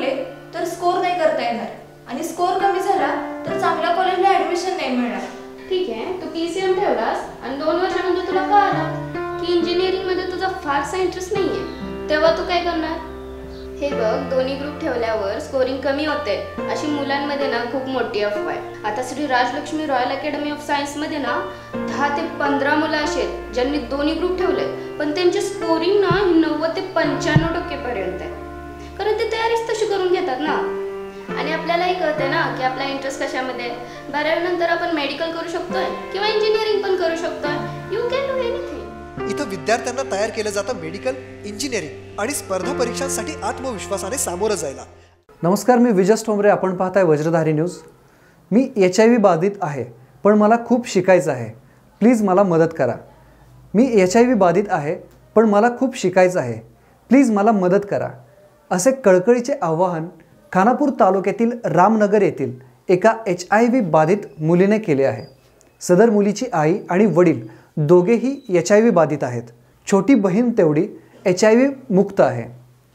पडले तर स्कोर नाही करता येणार, आणि स्कोर कमी झाला तर चांगल्या कॉलेजला ॲडमिशन नाही मिळणार. ठीक आहे, तू PCM ठेवलास आणि 2 वर्षानंतर तुला कळालं की इंजिनिअरिंगमध्ये तुझा फारसा इंटरेस्ट नाही आहे, तेव्हा तू काय करणार? हे बघ, दोन्ही ग्रुप ठेवल्यावर स्कोरिंग कमी होते अशी मुलांमध्ये ना खूप मोठी अफवा आहे. आता Shri Rajalakshmi royal academy of सायन्समध्ये ना 10 ते 15 मुलं अशी आहेत ज्यांनी दोन्ही ग्रुप ठेवले, पण त्यांची स्कोरिंग ना 90 ते 95% पर्यंत आहे, कारण ते तयारीच तशी करून घेतात ना. आणि आपल्यालाही कळते ना की आपला इंटरेस्ट कशामध्ये. 12वी नंतर आपण मेडिकल करू शकतोय किंवा इंजिनिअरिंग पण करू शकतोय. You can do anything. इथं विद्यार्थ्यांना तयार केलं जातं मेडिकल, इंजिनिअरिंग आणि स्पर्धा परीक्षांसाठी आत्मविश्वासाने सामोरं जायला. नमस्कार, मी विजय ठोंबरे. आपण पाहताय वज्रधारी न्यूज. मी HIV बाधित आहे, पण मला खूप शिकायचं आहे. प्लीज मला मदत करा. मी HIV बाधित आहे, पण मला खूप शिकायचं आहे. प्लीज मला मदत करा. असे कळकळीचे आवाहन खानापूर तालुक्यातील रामनगर येथील एका HIV बाधित मुलीने केले आहे. सदर मुलीची आई आणि वडील दोघेही HIV बाधित आहेत. छोटी बहीण तेवढी HIV मुक्त आहे.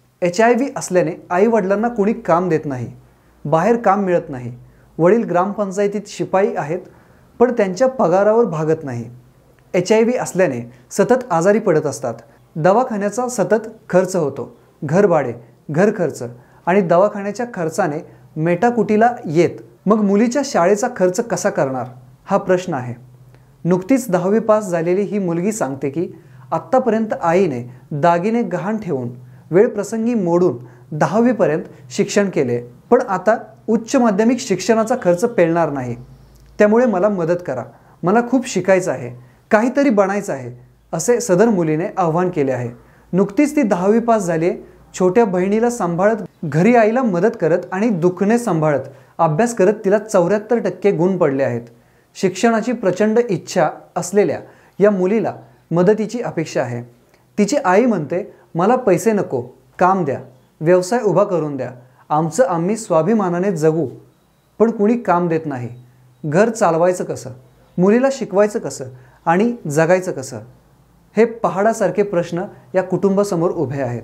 HIV असल्याने आई वडिलांना कोणी काम देत नाही, बाहेर काम मिळत नाही. वडील ग्रामपंचायतीत शिपाई आहेत, पण त्यांच्या पगारावर भागत नाही. HIV असल्याने सतत आजारी पडत असतात. दवाखान्याचा सतत खर्च होतो. घरभाडे, घर खर्च आणि दवाखान्याच्या खर्चाने मेटाकुटीला येत. मग मुलीच्या शाळेचा खर्च कसा करणार हा प्रश्न आहे. नुकतीच 10वी पास झालेली ही मुलगी सांगते की आत्तापर्यंत आईने दागिने गहाण ठेवून वेळ प्रसंगी मोडून 10वी पर्यंत शिक्षण केले, पण आता उच्च माध्यमिक शिक्षणाचा खर्च पेलणार नाही. त्यामुळे मला मदत करा. मला खूप शिकायचं आहे, काहीतरी बनायचं आहे, असे सदर मुलीने आव्हान केले आहे. नुकतीच ती 10वी पास झाली. छोट्या बहिणीला सांभाळत, घरी आईला मदत करत आणि दुखणे सांभाळत अभ्यास करत तिला 74% गुण पडले आहेत. शिक्षणाची प्रचंड इच्छा असलेल्या या मुलीला मदतीची अपेक्षा आहे. तिची आई म्हणते, मला पैसे नको, काम द्या, व्यवसाय उभा करून द्या, आमचं आम्ही स्वाभिमानाने जगू. पण कुणी काम देत नाही. घर चालवायचं कसं, मुलीला शिकवायचं कसं आणि जगायचं कसं, हे पहाडासारखे प्रश्न या कुटुंबासमोर उभे आहेत.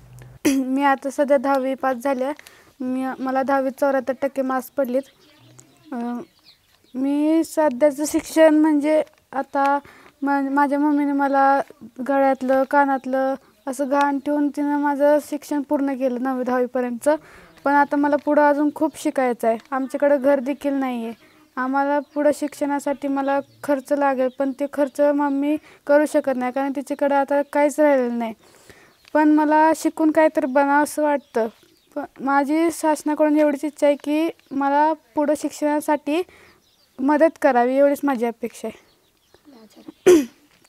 मी आता सध्या 10वी पास झाल्या. मला 10वीत 74% मार्क्स पडलेत. मी सध्याचं शिक्षण म्हणजे आता माझ्या मम्मीने मला गळ्यातलं कानातलं असं गहाण ठेवून तिनं माझं शिक्षण पूर्ण केलं 9वी 10वीपर्यंतचं. पण आता मला पुढं अजून खूप शिकायचं आहे. आमच्याकडं घर देखील नाही आहे. आम्हाला पुढं शिक्षणासाठी मला खर्च लागेल, पण ते खर्च मम्मी करू शकत नाही कारण तिच्याकडं आता काहीच राहिलेलं नाही. पण मला शिकून काहीतरी बनावं असं वाटतं. पण माझी शासनाकडून एवढीच इच्छा आहे की मला पुढं शिक्षणासाठी मदत करावी, एवढीच माझी अपेक्षा आहे.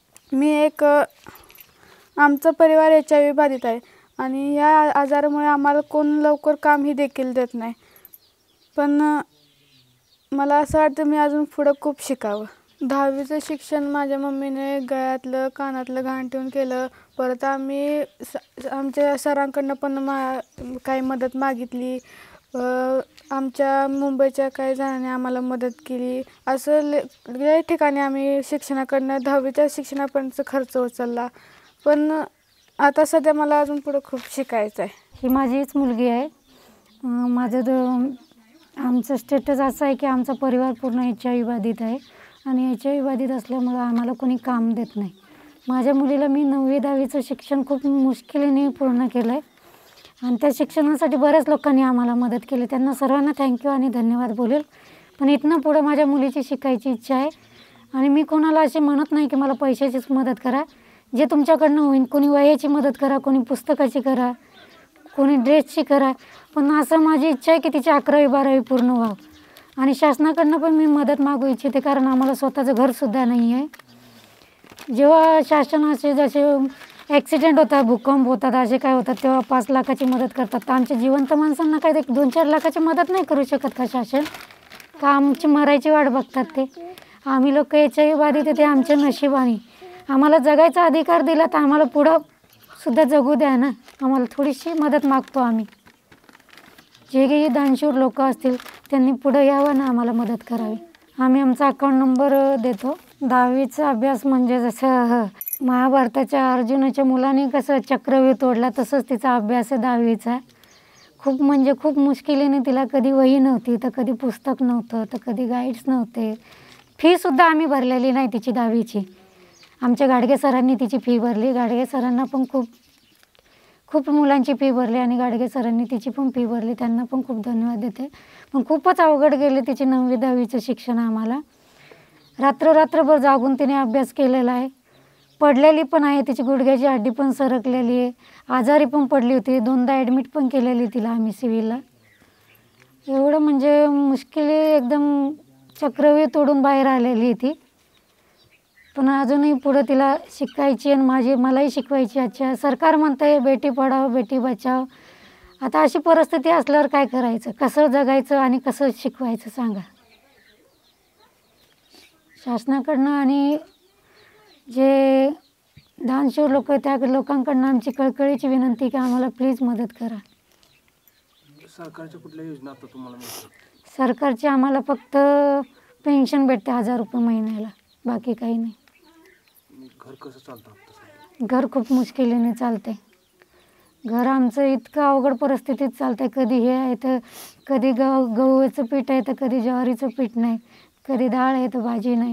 आमचा परिवार HIV बाधित आहे आणि या आजारामुळे आम्हाला कोण लवकर कामही देखील देत नाही. पण मला असं वाटतं मी अजून पुढं खूप शिकावं. 10वीचं शिक्षण माझ्या मम्मीने गळ्यातलं कानातलं गहाण ठेवून केलं. परत आम्ही आमच्या सरांकडनं पण काही मदत मागितली. आमच्या मुंबईच्या काही जणांनी आम्हाला मदत केली. असं लय ठिकाणी आम्ही शिक्षणाकडनं 10वीच्या शिक्षणापर्यंतचा खर्च उचलला. पण आता सध्या मला अजून पुढं खूप शिकायचं आहे. ही माझीच मुलगी आहे. आमचं स्टेटस असं आहे की आमचा परिवार पूर्ण HIV बाधित आहे आणि HIV बाधित असल्यामुळं आम्हाला कोणी काम देत नाही. माझ्या मुलीला मी 9वी 10वीचं शिक्षण खूप मुश्किलीने पूर्ण केलं आहे आणि त्या शिक्षणासाठी बऱ्याच लोकांनी आम्हाला मदत केली. त्यांना सर्वांना थँक्यू आणि धन्यवाद बोलेल. पण इथनं पुढं माझ्या मुलीची शिकायची इच्छा आहे आणि मी कोणाला अशी म्हणत नाही की मला पैशाचीच मदत करा. जे तुमच्याकडनं होईल, कोणी वह्याची मदत करा, कोणी पुस्तकाची करा, कोणी ड्रेसची करा. पण असं माझी इच्छा आहे की तिची 11वी 12वी पूर्ण व्हावं आणि शासनाकडनं पण मी मदत मागू इच्छिते कारण आम्हाला स्वतःचं घरसुद्धा नाही आहे. जेव्हा शासनाचे जसे ॲक्सिडेंट होतात, भूकंप होतात, असे काय होतात तेव्हा 5 लाखाची मदत करतात. तर आमच्या जिवंत माणसांना काय ते 2-4 लाखाची मदत नाही करू शकत का शासन? का आमची मरायची वाट बघतात ते? आम्ही लोक HIV बाधित आहे, ते आमच्या नशिबाने. आम्हाला जगायचा अधिकार दिला तर आम्हाला पुढं सुद्धा जगू द्या ना. आम्हाला थोडीशी मदत मागतो आम्ही. जे काही दानशूर लोक असतील त्यांनी पुढं यावं ना, आम्हाला मदत करावी. आम्ही आमचा अकाउंट नंबर देतो. 10वीचा अभ्यास म्हणजे जसं महाभारताच्या अर्जुनाच्या मुलाने कसं चक्रव्यूह तोडला तसंच तिचा अभ्यास आहे 10वीचा. खूप म्हणजे खूप मुश्किलीने, तिला कधी वही नव्हती, तर कधी पुस्तक नव्हतं, तर कधी गाईड्स नव्हते. फीसुद्धा आम्ही भरलेली नाही तिची 10वीची. आमच्या गाडगे सरांनी तिची फी भरली. गाडगे सरांना पण खूप मुलांची फी भरली आणि गाडगे सरांनी तिची पण फी भरली. त्यांना पण खूप धन्यवाद देते. पण खूपच अवघड गेले तिची 9वी 10वीचं शिक्षण आम्हाला. रात्रभर जागून तिने अभ्यास केलेला आहे. पडलेली पण आहे, तिची गुडघ्याची हड्डी पण सरकलेली आहे. आजारी पण पडली होती. 2दा ॲडमिट पण केलेली तिला आम्ही सिव्हिलला. एवढं म्हणजे मुश्किली एकदम चक्रव्यूह तोडून बाहेर आलेली ती. पण अजूनही पुढं तिला शिकायची आणि मलाही शिकवायची. अच्छा, सरकार म्हणतं आहे बेटी पढाओ बेटी बचाओ. आता अशी परिस्थिती असल्यावर काय करायचं, कसं जगायचं आणि कसं शिकवायचं सांगा. शासनाकडनं आणि जे दानशूर लोक त्या लोकांकडनं आमची कळकळीची विनंती की आम्हाला प्लीज मदत करा. सरकारच्या कुठल्या योजना आता तुम्हाला मिळतात? सरकारची आम्हाला फक्त पेन्शन भेटते 1000 रुपये महिन्याला, बाकी काही नाही. घर कसं चालतं? घर खूप मुश्किलीने चालते. घर आमचं इतकं अवघड परिस्थितीत चालतं आहे. कधी हे आहे तर कधी गव्हाचं पीठ आहे तर कधी ज्वारीचं पीठ नाही, कधी डाळ आहे तर भाजी नाही.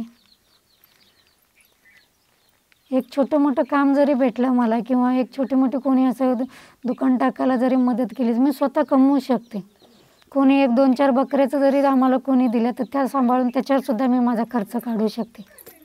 एक छोटं मोठं काम जरी भेटलं मला किंवा एक छोटे मोठे कोणी असं दुकान टाकायला जरी मदत केली, मी स्वतः कमवू शकते. कोणी 1-2-4 बकऱ्याचं जरी आम्हाला कोणी दिलं तर त्या सांभाळून त्याच्यावरसुद्धा मी माझा खर्च काढू शकते.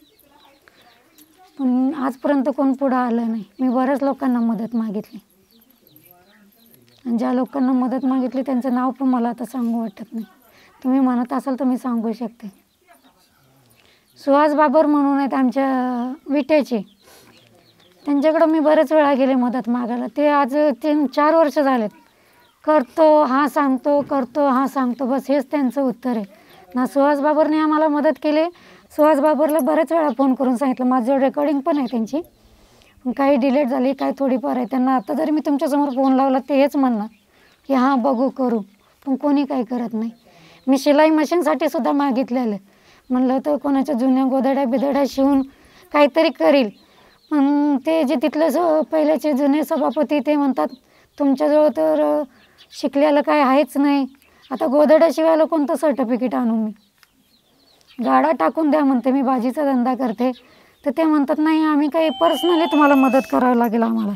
पण आजपर्यंत कोण पुढं आलं नाही. मी बऱ्याच लोकांना मदत मागितली आणि ज्या लोकांना मदत मागितली त्यांचं नाव पण मला आता सांगू वाटत नाही. तुम्ही म्हणत असाल तर मी सांगू शकते. सुहास बाबर म्हणून आहेत आमच्या विट्याचे, त्यांच्याकडं मी बरेच वेळा गेले मदत मागायला. ते आज 3-4 वर्ष झालेत. करतो हा सांगतो, करतो हा सांगतो, बस हेच त्यांचं उत्तर आहे. ना सुहास बाबरने आम्हाला मदत केली. सुहास बाबरला बरेच वेळा फोन करून सांगितलं, माझं रेकॉर्डिंग पण आहे त्यांची, काही डिलीट झाली, काही थोडीफार आहे. त्यांना आता जरी मी तुमच्यासमोर फोन लावला ते हेच म्हणणार की हां बघू करू, पण कोणी काही करत नाही. मी शिलाई मशीनसाठी सुद्धा मागितलेलं, म्हणलं तर कोणाच्या जुन्या गोधड्या बिदड्या शिवून काहीतरी करील. पण ते जे तिथलं पहिल्याचे जुने सभापती ते म्हणतात तुमच्याजवळ तर शिकलेलं काय आहेच नाही, आता गोधड्या शिवायला कोणतं सर्टिफिकेट आणू मी, गाडा टाकून द्या म्हणते, मी भाजीचा धंदा करते. तर ते म्हणतात नाही आम्ही काही पर्सनली तुम्हाला मदत करावं लागेल. आम्हाला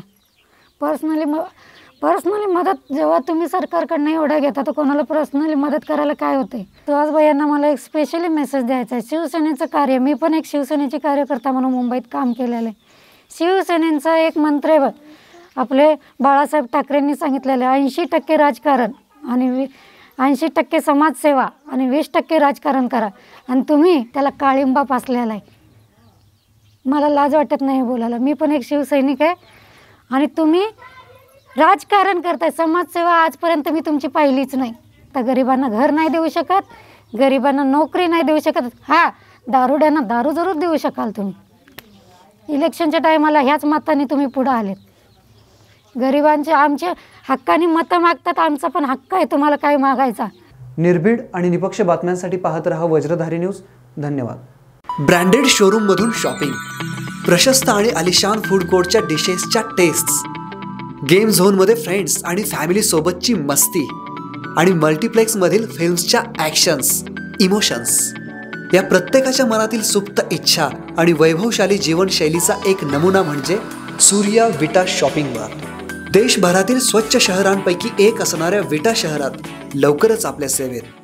पर्सनली मदत जेव्हा तुम्ही सरकारकडनं एवढ्या घेता तर कोणाला पर्सनली मदत करायला काय होते. सुहास भाईंना मला एक स्पेशली मेसेज द्यायचा आहे. शिवसेनेचं कार्य, मी पण एक शिवसेनेची कार्यकर्ता म्हणून मुंबईत काम केलेलं आहे. शिवसेनेचा एक मंत्र आहे आपले बाळासाहेब ठाकरेंनी सांगितलेलं आहे, 80% राजकारण आणि 80% समाजसेवा आणि 20% राजकारण करा. आणि तुम्ही त्याला काळिंबा फासलेला आहे. मला लाज वाटत नाही बोलायला, मी पण एक शिवसैनिक आहे. आणि तुम्ही राजकारण करताय, समाजसेवा आजपर्यंत मी तुमची पाहिलीच नाही. तर गरिबांना घर नाही देऊ शकत, गरिबांना नोकरी नाही देऊ शकत. हां, दारुड्यांना दारू जरूर देऊ शकाल तुम्ही. इलेक्शनच्या टायमाला ह्याच मताने तुम्ही पुढं आलेत. गरिबांचे आमच्या हक्काने मतं मागतात, आमचा पण हक्क आहे तुम्हाला काय मागायचा. निर्भीड आणि निपक्ष बातम्यांसाठी पाहत रहा वज्रधारी न्यूज. धन्यवाद. ब्रँडेड शोरूममधून शॉपिंग, प्रशस्त आणि आलिशान फूड कोर्टच्या डिशेसच्या टेस्ट्स, गेम झोनमध्ये फ्रेंड्स आणि फॅमिली सोबतची मस्ती आणि मल्टिप्लेक्समधील फिल्म्सच्या ॲक्शन्स, इमोशन्स, या प्रत्येकाच्या मनातील सुप्त इच्छा आणि वैभवशाली जीवनशैलीचा एक नमुना म्हणजे सूर्या विटा शॉपिंग मार्ट. देशभरातील स्वच्छ शहरांपैकी एक असणाऱ्या विटा शहरात लवकरच आपल्या सेवेत.